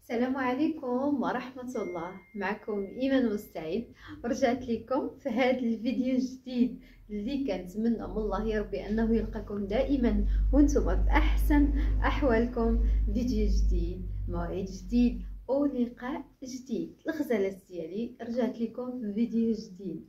السلام عليكم ورحمة الله. معكم إيمان مستعد، ورجعت لكم في هذا الفيديو الجديد اللي كنتمنى من الله يا ربي أنه يلقاكم دائما وانتم في أحسن أحوالكم. فيديو جديد، موعد جديد ولقاء جديد. الغزالات ديالي رجعت لكم في فيديو جديد،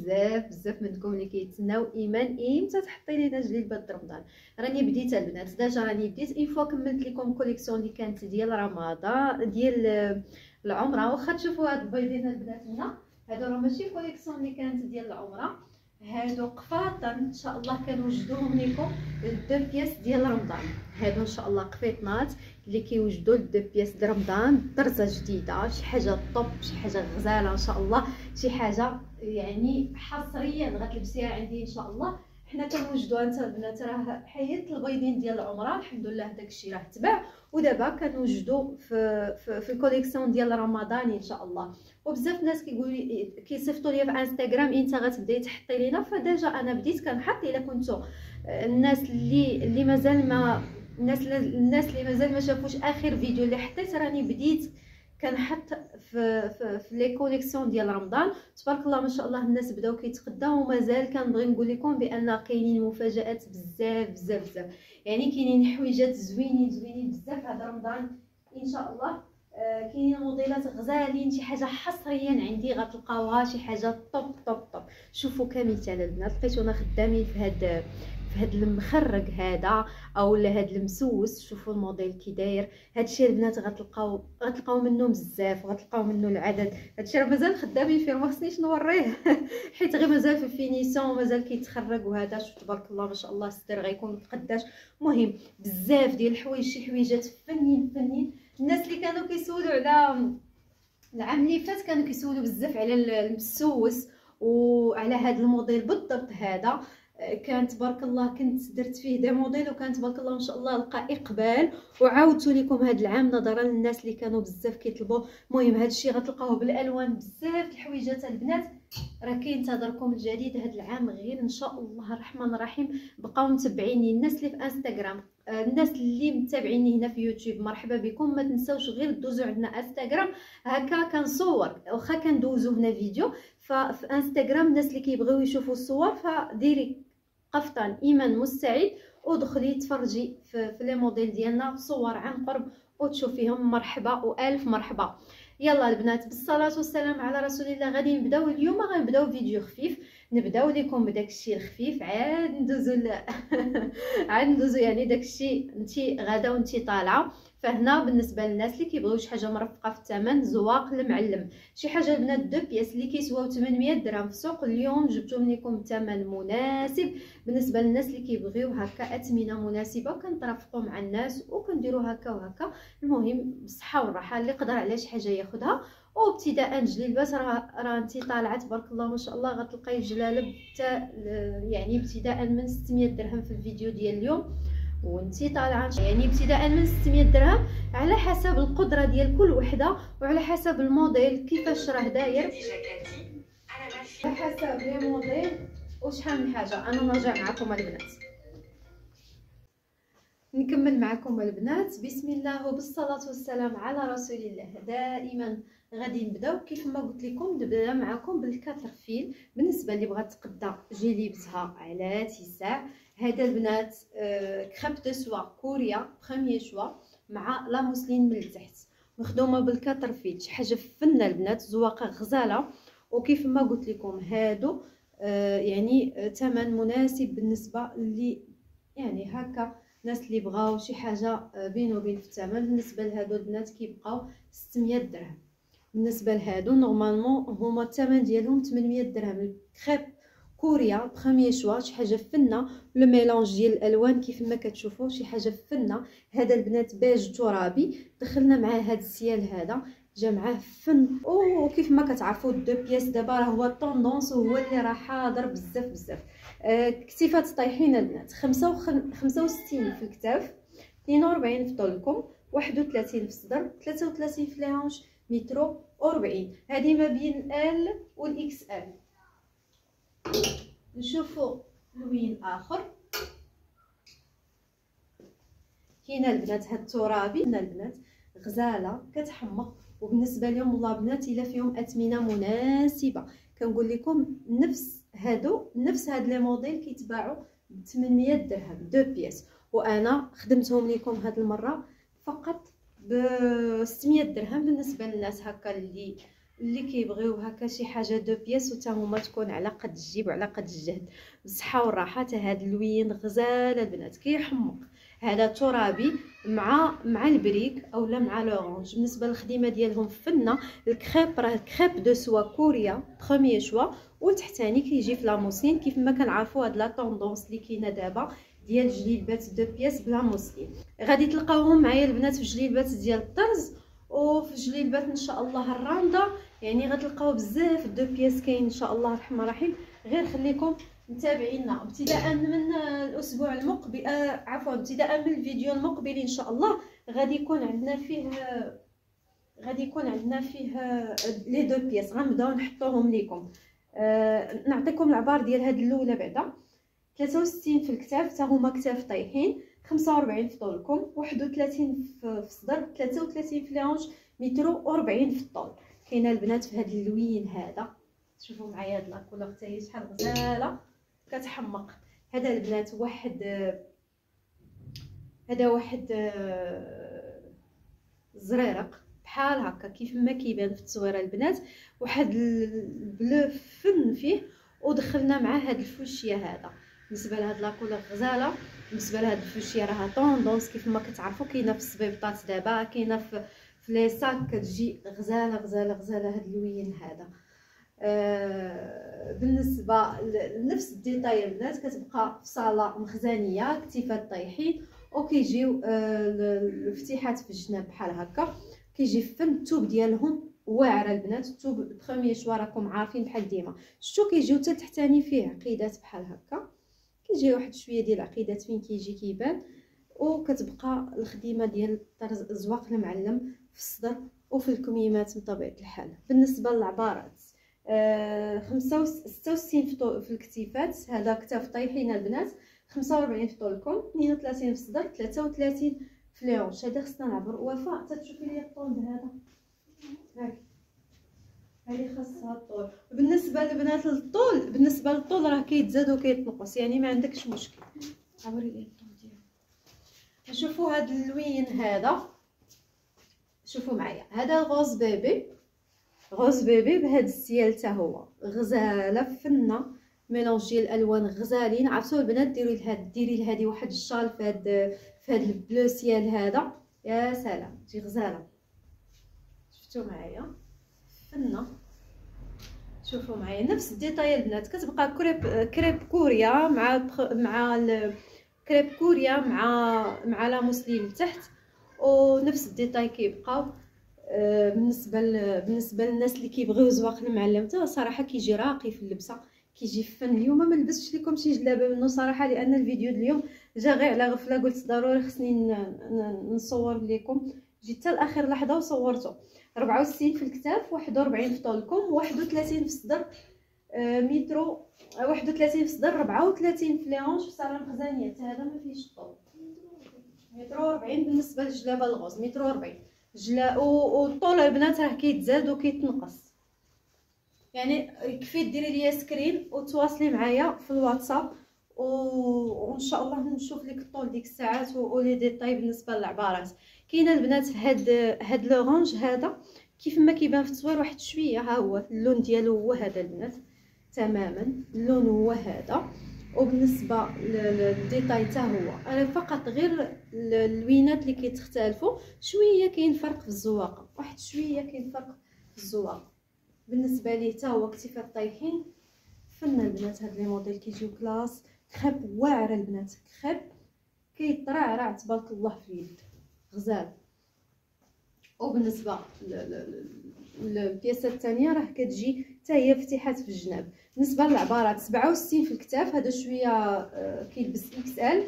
وبزاف منكم اللي كيتسناو ايمان امتى تحطي لينا جليبات رمضان. راني بديت البنات، ديجا راني بديت اون فوا كملت لكم كوليكسيون اللي كانت ديال رمضان ديال العمره. واخا تشوفوا هاد البيضين البنات هنا، هادو راه ماشي كوليكسيون اللي كانت ديال العمره، هادو قفاطا ان شاء الله كنوجدوهم لكم دو بياس ديال رمضان. هادو ان شاء الله قفيطنات اللي كيوجدوا دو بياس د رمضان، طرزه جديده، شي حاجه طوب، شي حاجه غزاله ان شاء الله، شي حاجه يعني حصريا غتلبسيها عندي ان شاء الله. حنا كنوجدوها انت البنات، راه حيدت البيضين ديال العمره الحمد لله داكشي راه تباع، ودابا كنوجدوا في الكوليكسيون ديال رمضان ان شاء الله. وبزاف ناس كيصيفطوا لي في انستغرام انت غتبداي تحطي لينا، فديجا انا بديت كنحط. الا كنتو الناس اللي مازال ما الناس اللي مازال ما شافوش اخر فيديو اللي حطيت، راني بديت كنحط في لي كوليكسيون ديال رمضان. تبارك الله ما شاء الله الناس بداو كيتقداو، ومازال كنبغي نقول لكم بان كاينين مفاجات بزاف يعني كاينين حويجات زوينين بزاف هذا رمضان ان شاء الله. كاينين موديلات غزالين، شي حاجه حصريا عندي غتلقاوها، شي حاجه طوب. شوفوا كمثال البنات، لقيتونا خدامين في هاد المخرج هذا اولا هاد المسوس. شوفوا الموديل كي داير. هادشي البنات غتلقاو منه بزاف، وغتلقاو منه العدد. هادشي راه مازال خدامين فيه، ما خصنيش نوريه حيت غير مازال في الفينيسيون، مازال كيتخرج. وهذا شوف تبارك الله ما شاء الله الستر غيكون قداش مهم. بزاف ديال الحوايج، شي حويجات فنين. الناس اللي كانوا كيسولوا على العام اللي فات، كانوا كيسولوا بزاف على المسوس وعلى هذا الموديل بالضبط. هذا كان تبارك الله كنت درت فيه دي موديل، وكان تبارك الله ما شاء الله لقى اقبال، وعاودت لكم هذا العام نظرا للناس اللي كانوا بزاف كيطلبوا. المهم هذا الشيء غتلقاوه بالالوان، بزاف الحويجات البنات. راه كينتظركم الجديد هذا العام غير ان شاء الله الرحمن الرحيم. بقاو متبعيني الناس اللي في انستغرام، الناس اللي متابعيني هنا في يوتيوب، مرحبا بكم. ما تنساوش غير دوزوا عندنا انستغرام، هكا كنصور واخا كندوزو هنا فيديو. ففي انستغرام الناس اللي كيبغيو يشوفوا الصور، فديري قفطان ايمان مستعد ودخلي تفرجي في لي موديل ديالنا صور عن قرب وتشوفيهم. مرحبا والف مرحبا. يلا البنات، بالصلاه والسلام على رسول الله. غادي نبداو اليوم، غنبداو فيديو خفيف، نبداو لكم بداك الشيء الخفيف، عاد ندوزو عاد ندوزو يعني داك الشيء انتي غادا وانتي طالعه. فهنا بالنسبه للناس اللي كيبغيو شي حاجه مرفقه في الثمن، زواق المعلم، شي حاجه البنات دو بياس اللي كيسواو 800 درهم في السوق، اليوم جبتهم لكم بثمن مناسب بالنسبه للناس اللي كيبغيو هكا اثمنه مناسبه، وكنترافقوا مع الناس وكنديروا هكا وهكا. المهم بالصحه والراحه، اللي قدر على شي حاجه ياخذها. وابتداء جليبات راه انت طالعه تبارك الله ما شاء الله غتلقاي الجلاله يعني ابتداء من 600 درهم في الفيديو ديال اليوم، وانتي طالعه يعني ابتداء من 600 درهم على حسب القدره ديال كل وحده، وعلى حسب الموديل كيفاش راه داير، على حسب لي موديل وشحال من حاجه. انا نرجع معكم البنات، نكمل معكم البنات. بسم الله وبالصلاه والسلام على رسول الله. دائما غادي نبداو كيف ما قلت لكم، نبدا معكم بالكاتر فيل. بالنسبه اللي بغات تقدا جيليبتها على تيساع، هذا البنات كريب دو سوا كوريا بروميير شوا مع لا موسلين من التحت، مخدومه بالكاتر فيل. شي حاجه فنه البنات، زواقه غزاله. وكيف ما قلت لكم هادو يعني ثمن مناسب بالنسبه اللي يعني هكا الناس اللي بغاو شي حاجه بين وبين في الثمن. بالنسبه لهادو البنات كيبقاو 600 درهم. بالنسبه لهادو نورمالمون هما الثمن ديالهم 800 درهم. الكريب كوريا بروميير شوا، شي حاجه فنه. لو ميلونج ديال الالوان كيف ما كتشوفوا شي حاجه فنه. هذا البنات بيج ترابي، دخلنا معاه هذا السيال هذا، جا معاه فن. وكيف ما كتعرفوا دو بياس دابا راه هو الطوندونس، وهو اللي راه حاضر بزاف. كتيفات طايحين البنات، 65 في الكتاف، 42 في طولكم، 31 في الصدر، 33 في الهانش، مترو 40. هذه ما بين ال والاكس ال. نشوفوا لوين اخر. كاينه البنات هاد الترابي، البنات غزاله كتحمق. وبالنسبه لهم والله بنات الا فيهم اثمنه مناسبه، كنقول لكم نفس هاد لي موديل كيتباعوا ب 800 درهم 2 بياس، وانا خدمتهم لكم هاد المره فقط ب 600 درهم. بالنسبه للناس هكا اللي كيبغيو هكا شي حاجه 2 بياس وتا هما تكون على قد الجيب وعلى قد الجهد، بالصحه والراحه. تا هاد اللوين غزاله البنات كيحمق. هذا ترابي مع البريك اولا مع لورانج. بالنسبه للخدمه ديالهم فنه. الكريب راه كريب دو سوا كوريا بروميير شوا، وتحتاني كيجي في لاموسلين كيف ما كنعرفوا هاد لا طوندونس اللي كاينه دابا ديال جليبات 2 بياس بلا موسلين. غادي تلقاوهم معايا البنات في جليبات ديال الطرز وفي جليبات ان شاء الله الراندا، يعني غتلقاو بزاف 2 بياس كاين ان شاء الله الرحمن الرحيم. غير خليكم متابعينا ابتداء من الاسبوع المقبل، عفوا ابتداء من الفيديو المقبل ان شاء الله غادي يكون عندنا فيه لي 2 بياس غنبداو نحطوهم لكم. نعطيكم العبار ديال هاد الاولى بعدا. 63 في الكتاف، حتى هما كتاف طايحين، 45 في طولكم، 31 في الصدر، 33 في لونج، متر و40 في الطول. كاينه البنات في هاد اللوين هذا. شوفوا معايا هاد لاكولور حتى هي شحال غزاله كتحمق. هذا البنات واحد زريرق بحال هكا كيف ما كيبان في التصويره البنات، واحد البلو فن فيه، ودخلنا مع هاد الفوشيه هذا. بالنسبه لهاد لاكولور غزاله. بالنسبه لهاد الفوشيه راها طوندونس كيف ما كتعرفوا، كاينه في الصبيبطات دابا، كاينه في لي صاك، كتجي غزاله غزاله غزاله هاد اللوين هذا. بالنسبه لنفس الديتاي البنات كتبقى في صاله مخزنيه كتيفات طايحين، وكيجيو الفتيحات في الجناب بحال هكا. كيجي فن الثوب ديالهم واعره البنات. الثوب بروميير شوا راكم عارفين بحال ديما، شتو كيجيو حتى تحتاني فيه عقيدات بحال هكا، كيجي واحد شويه ديال العقيدات فين كيجي كيبان، وكتبقى الخديمه ديال الطرز زواق المعلم في الصدر وفي الكميمات بطبيعه الحال. بالنسبه للعبارات 66 في الكتيفات، هذا كتاف طايحين البنات، 45 في طولكم، 32 في الصدر، 33 في لونج. هذا خصنا نعبر. وفاء تشوفي لي الطول هذا، هذه خاصها الطول. بالنسبه للبنات للطول راه كيتزاد وكيتنقص، يعني ما عندكش مشكل. عبري لي الطول ديالو. شوفوا هذا اللوين هذا، شوفوا معايا هذا غوز بيبي بهذا السيال حتى هو غزاله فنه، ميلونجي الالوان غزالين. عرفتوا البنات ديري لهادي واحد الشال في هذا البلو سيال هذا، يا سلام تجي غزاله. شفتوا معايا فنه. شوفوا معايا نفس الديتاي البنات، كتبقى كريب كوريا مع كريب كوريا مع لا موسلين تحت، ونفس الديتاي كيبقاو. بالنسبه للناس اللي كيبغيو زواق المعلم حتى صراحه كيجي راقي في اللبسه، كيجي فن. اليوم ما لبستش لكم شي جلابه منه صراحه، لان الفيديو ديال اليوم جا غير على غفله، قلت ضروري خصني نصور لكم. جيت حتى لاخر لحظه وصورته. 64 في الكتاف، 41 في طولكم، 31 في الصدر، مترو 31 في الصدر، 34 في لونج في صاله مخزنيه. هذا ما فيهش الطول، مترو 40. بالنسبه للجلابه الغوز مترو 40 والطول البنات راه كيتزاد وكيتنقص، يعني يكفي ديري ليا سكرين وتواصلي معايا في الواتساب، وان شاء الله نشوف لك الطول ديك الساعات ولي ديتاي. بالنسبه للعبارات كاينه البنات في هاد لورانج هذا كيف ما كيبان في التصوير واحد شويه، ها هو اللون ديالو هو هذا البنات تماما، اللون هو هذا. وبالنسبه للديتاي حتى هو، انا فقط غير اللوينات اللي كيتختلفوا شويه، كاين فرق في الزواقه، واحد شويه كاين فرق في الزواقه. بالنسبه ليه حتى هو كتيفات طايحين فن البنات. هاد لي موديل كيجيو كلاس، كريب واعره البنات، كريب كيطرعرع تبارك الله في اليد غزال. وبالنسبه البياسه الثانيه راه كتجي حتى هي فتحات في الجناب. بالنسبه للعبارات 67 في الكتاف، هذا شويه كيلبس اكس ال،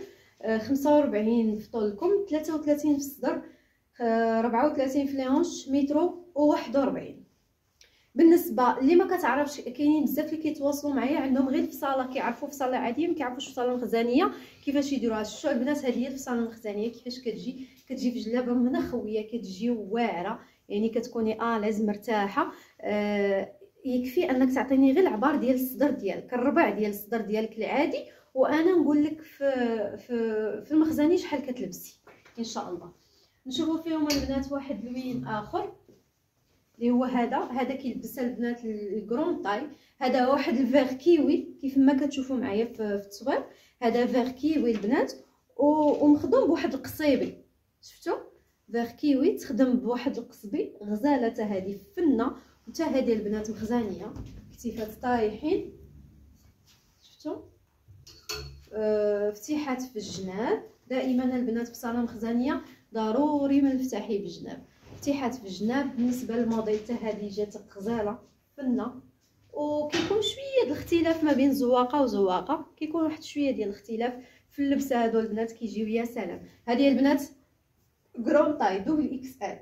45 في طولكم، 33 في الصدر، 34 في لونج، مترو و41. بالنسبه اللي ما كتعرفش، كاينين بزاف اللي كيتواصلوا معايا عندهم غير الفصاله، كيعرفوا فصاله عاديه ما كيعرفوش فصاله مخزنيه كيفاش يديروها. شفتوا البنات، هذه هي الفصاله المخزنيه كيفاش كتجي في جلابه منخويه، كتجي واعره، يعني كتكوني لازم مرتاحه. يكفي انك تعطيني غير العبار ديال الصدر ديالك، الربع ديال الصدر ديالك العادي، وانا نقول لك في المخزني شحال كتلبسي ان شاء الله. نشوفوا فيهم البنات واحد اللوين اخر اللي هو هذا كيلبس البنات الكرون طاي. هذا واحد الفيغ كيوي كيف ما كتشوفوا معايا في التصوير. هذا فيغ كيوي البنات ومخدوم بواحد القصيبي. شفتوا فيغ كيوي تخدم بواحد القصبي، غزاله هذه فنه، وتا هذه البنات مخزانيه، كتيفات طايحين. شفتوا فتيحات في الجناب. دائما البنات في صاله مخزانيه ضروري ما نفتحي بالجناب، فتيحات في الجناب. بالنسبه للموديل حتى هذه جات غزاله فنه، وكيكون شويه الاختلاف ما بين زواقه وزواقه، كيكون واحد شويه ديال الاختلاف في اللبسه. هادو البنات كيجيو يا سلام. هذه البنات كرون طاي دوبل اكس ال،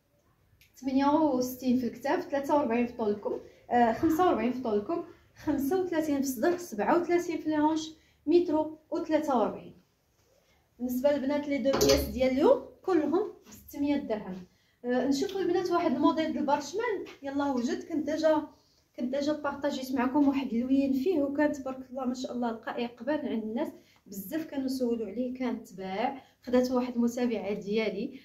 68 في الكتاف، 43 في طولكم، 45 في طولكم، 35 في الصدر، 37 في الهونش، مترو و43. بالنسبه للبنات لي دو بياس ديال اليوم كلهم ب 600 درهم. نشوفوا البنات واحد الموديل ديال البارشمان يلا وجد. كنت ديجا بارطاجيت معكم واحد اللوين فيه، وكان تبارك الله ما شاء الله لقى اقبال عند الناس بزاف، كانوا سولوا عليه، كان تباع. خدات واحد المتابعه ديالي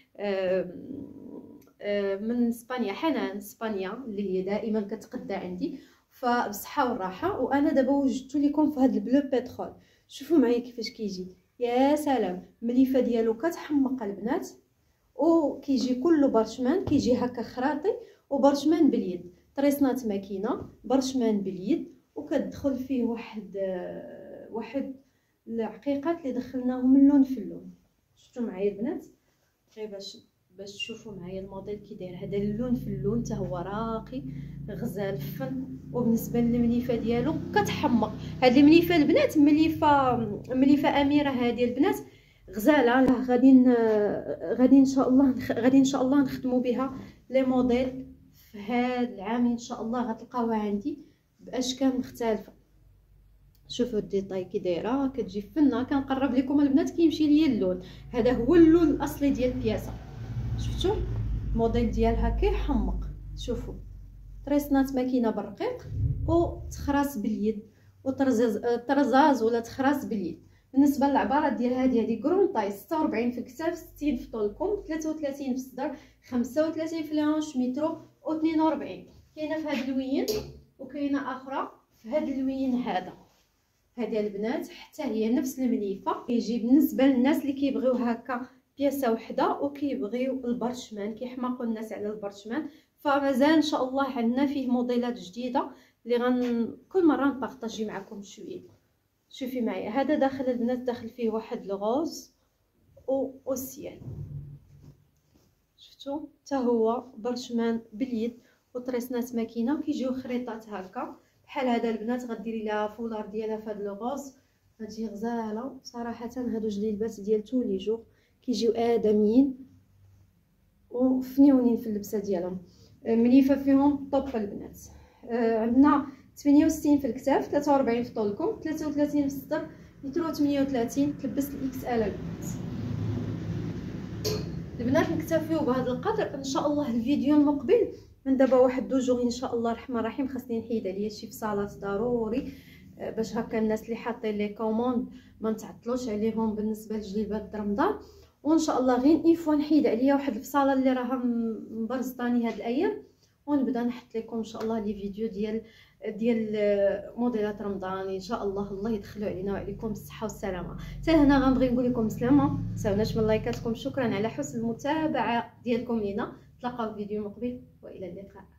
من اسبانيا، حنان اسبانيا، اللي هي دائما كتقدى عندي، فبصحه والراحه. وانا دابا وجدت لكم في هذا البلو بترول. شوفوا معايا كيفاش كيجي، يا سلام. مليفه ديالو كتحمق البنات، وكيجي كله برشمان، كيجي هكا خراطي وبرشمان باليد، طريسنات ماكينه، برشمان باليد، وكتدخل فيه واحد العقيقات اللي دخلناهم من اللون في اللون. شفتوا معايا البنات غير باش تشوفوا معايا الموديل كي داير. هذا اللون في اللون حتى هو راقي غزال فن. وبالنسبه للمليفه ديالو كتحمق. هاد المليفه البنات مليفه اميره هذه البنات غزاله. غادي ان شاء الله نخدموا بها لي موديل في هذا العام ان شاء الله. غتلقاوها عندي باشكال مختلفه. شوفوا الديتاي كي دايره، كتجي فنه. كنقرب لكم البنات كيمشي ليا اللون، هذا هو اللون الاصلي ديال البياسه. شفتوا الموديل ديالها كيحمق. شوفوا طريسنات ماكينه بالرقيق، وتخراس باليد، وطرزاز ولا تخراس باليد. بالنسبه للعبارات ديال هذه كرون طاي، 46 في الكتاف، 60 في طولكم، 33 في الصدر، 35 في الهونش، مترو و42. كاينه في هذا اللوين، وكاينه اخرى في هذا اللوين هذا. هذه البنات حتى هي نفس المليفه. كيجي بالنسبه للناس اللي كيبغيو هكا بياسه وحده وكيبغيو البرشمان، كيحماقوا الناس على البرشمان. فمازال ان شاء الله عندنا فيه موديلات جديده اللي كل مره نبارطاجي معكم شويه. شوفي معايا هذا داخل البنات، داخل فيه واحد الغوز والسيال. شفتوا حتى هو برشمان باليد وطريسنات ماكينه، كيجيو خريطات هكا بحال هذا البنات. غديري لها فولار ديالها في هذا الغوز، غتجي غزاله صراحه. هادو جوج لباس ديال تولي جور كيجيو ادميين وفنيونين في اللبسه ديالهم. مليفه فيهم طوب البنات. عندنا 68 في الكتاف، 43 في طولكم، 33 في الصدر، متر 38. تلبس الاكس ال البنات. نكتفيو بهذا القدر ان شاء الله. الفيديو المقبل من دابا واحد 2 جوغ ان شاء الله الرحمن الرحيم خاصني نحيد عليا شي فصالات ضروري، باش هكا الناس اللي حاطين لي كوموند ما نتعطلوش عليهم بالنسبه لجليبات رمضان. وان شاء الله غير ايفوا نحيد عليا واحد الفصاله اللي راها مبرزطاني هاد الايام، ونبدا نحط لكم ان شاء الله لي فيديو ديال موديلات رمضان ان شاء الله. الله يدخلوا علينا وعليكم بالصحه والسلامه. حتى هنا غنبغي نقول لكم سلامه، تساوناش من لايكاتكم. شكرا على حسن المتابعه ديالكم لينا. نتلاقاو في فيديو مقبل والى اللقاء.